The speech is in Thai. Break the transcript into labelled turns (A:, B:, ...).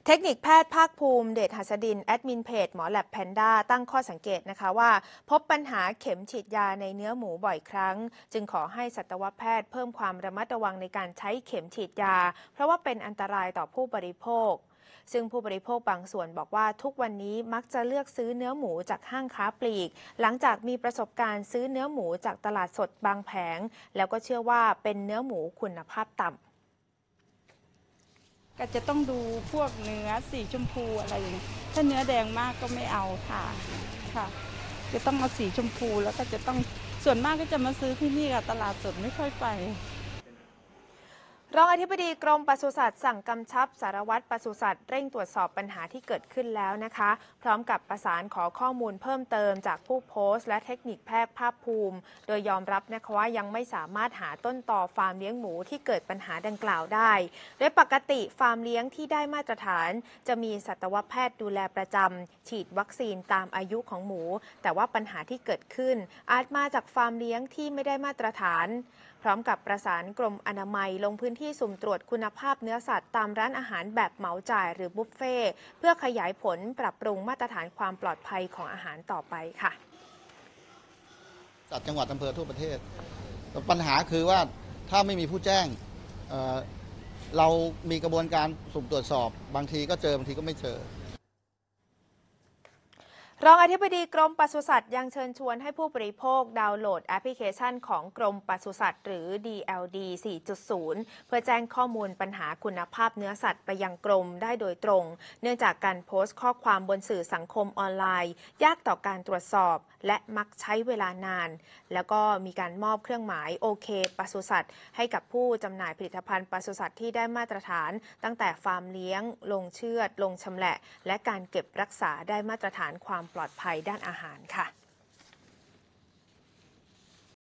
A: เทคนิคแพทย์ภาคภูมิเดชหัสดินแอดมินเพจหมอแลบแพนด้าตั้งข้อสังเกตนะคะว่าพบปัญหาเข็มฉีดยาในเนื้อหมูบ่อยครั้งจึงขอให้สัตวแพทย์เพิ่มความระมัดระวังในการใช้เข็มฉีดยาเพราะว่าเป็นอันตรายต่อผู้บริโภคซึ่งผู้บริโภคบางส่วนบอกว่าทุกวันนี้มักจะเลือกซื้อเนื้อหมูจากห้างค้าปลีกหลังจากมีประสบการณ์ซื้อเนื้อหมูจากตลาดสดบางแผงแล้วก็เชื่อว่าเป็นเนื้อหมูคุณภาพต่ำ
B: ก็จะต้องดูพวกเนื้อสีชมพูอะไรอย่างนี้ถ้าเนื้อแดงมากก็ไม่เอาค่ะจะต้องเอาสีชมพูแล้วก็จะต้องส่วนมากก็จะมาซื้อที่นี่ค่ะตลาดสดไม่ค่อยไป
A: รองอธิบดีกรมปศุสัตว์สั่งกำชับสารวัตรปศุสัตว์เร่งตรวจสอบปัญหาที่เกิดขึ้นแล้วนะคะพร้อมกับประสานขอข้อมูลเพิ่มเติมจากผู้โพสต์และเทคนิคแพทย์ภาคภูมิโดยยอมรับนะคะว่ายังไม่สามารถหาต้นตอฟาร์มเลี้ยงหมูที่เกิดปัญหาดังกล่าวได้โดยปกติฟาร์มเลี้ยงที่ได้มาตรฐานจะมีสัตวแพทย์ดูแลประจำฉีดวัคซีนตามอายุของหมูแต่ว่าปัญหาที่เกิดขึ้นอาจมาจากฟาร์มเลี้ยงที่ไม่ได้มาตรฐานพร้อมกับประสานกรมอนามัยลงพื้นที่สุ่มตรวจคุณภาพเนื้อสัตว์ตามร้านอาหารแบบเหมาจ่ายหรือบุฟเฟ่เพื่อขยายผลปรับปรุงมาตรฐานความปลอดภัยของอาหารต่อไปค่ะ
C: จัดจังหวัดอำเภอทั่วประเทศปัญหาคือว่าถ้าไม่มีผู้แจ้งเรามีกระบวนการสุ่มตรวจสอบบางทีก็เจอบางทีก็ไม่เจอ
A: รองอธิบดีกรมปศุสัตว์ยังเชิญชวนให้ผู้บริโภคดาวน์โหลดแอปพลิเคชันของกรมปศุสัตว์หรือ DLD 4.0 เพื่อแจ้งข้อมูลปัญหาคุณภาพเนื้อสัตว์ไปยังกรมได้โดยตรงเนื่องจากการโพสต์ข้อความบนสื่อสังคมออนไลน์ยากต่อการตรวจสอบและมักใช้เวลานานแล้วก็มีการมอบเครื่องหมายโอเคปศุสัตว์ให้กับผู้จำหน่ายผลิตภัณฑ์ปศุสัตว์ที่ได้มาตรฐานตั้งแต่ฟาร์มเลี้ยงลงเชือดลงชำแหละและการเก็บรักษาได้มาตรฐานความปลอดภัยด้านอาหารค่ะ